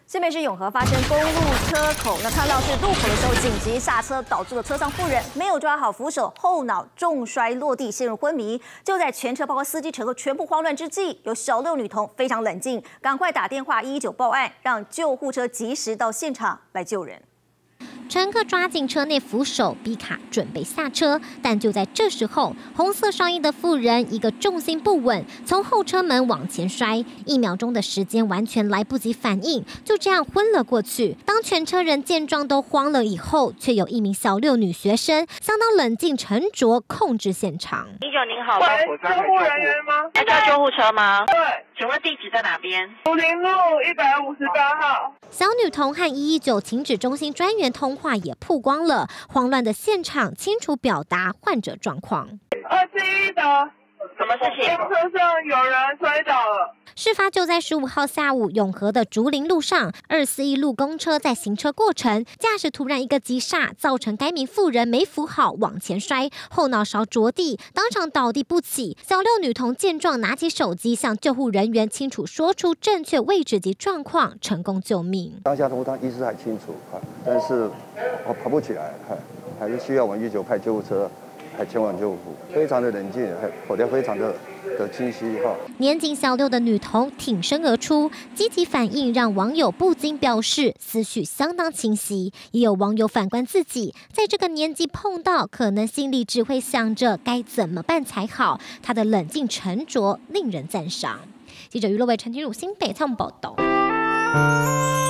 新北市永和发生公路车口，看到是路口的时候紧急刹车，导致了车上妇人没有抓好扶手，后脑重摔落地，陷入昏迷。就在全车包括司机乘客全部慌乱之际，有小六女童非常冷静，赶快打电话119报案，让救护车及时到现场来救人。 乘客抓紧车内扶手，逼卡准备下车，但就在这时候，红色上衣的妇人一个重心不稳，从后车门往前摔，1秒钟的时间完全来不及反应，就这样昏了过去。当全车人见状都慌了以后，却有一名小六女学生相当冷静沉着控制现场。 119您好， 喂，救护人员吗？ 要叫救护车吗？ 对， 请问地址在哪边竹林路158号。 小女童和119情指中心专员通话也曝光了，慌乱的现场清楚表达患者状况。 271的， 什么事情？ 车上有人摔倒了。 事发就在15号下午，永和的竹林路上，241路公车在行车过程，驾驶突然一个急刹，造成该名妇人没扶好往前摔，后脑勺着地，当场倒地不起。小六女童见状，拿起手机向救护人员清楚说出正确位置及状况，成功救命。 当下他意识还清楚，但是我跑不起来，还是需要我们119派救护车，还前往救护，非常的冷静，还口条非常的清晰哈。 年仅小六的女童挺身而出，积极反应让网友不禁表示思绪相当清晰。也有网友反观自己，在这个年纪碰到，可能心里只会想着该怎么办才好。她的冷静沉着令人赞赏。记者于洛伟、陈君儒新北采访报道。